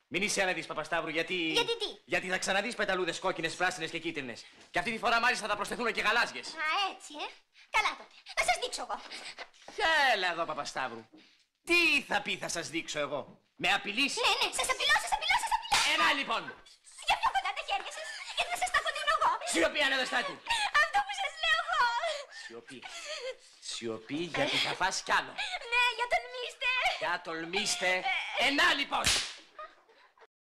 Μην είσαι άνετης, Παπασταύρου, γιατί. Γιατί τι? Γιατί θα ξαναδείς πεταλούδες κόκκινες, πράσινες και κίτρινες. Και αυτή τη φορά μάλιστα θα προσθεθούν και γαλάζιες. Α, έτσι, Καλά τότε. Να σας δείξω εγώ. Έλα εδώ, Παπασταύρου. Τι θα πει, θα σας δείξω εγώ. Με απειλείς? Ναι, σας απειλώ, σας απειλώ, σας απειλώ. Έλα λοιπόν. Για πιο κοντά τα χέρια σας, γιατί θα σας τα κοντινώ εγώ. Σιωπή, ανεδεστάτη. Αυτό που σας λέω εγώ. Σιωπή. Σιωπή, γιατί θα φας κι άλλο. Ναι, για τολμήστε. Για τολμήστε. Ενά λοιπόν.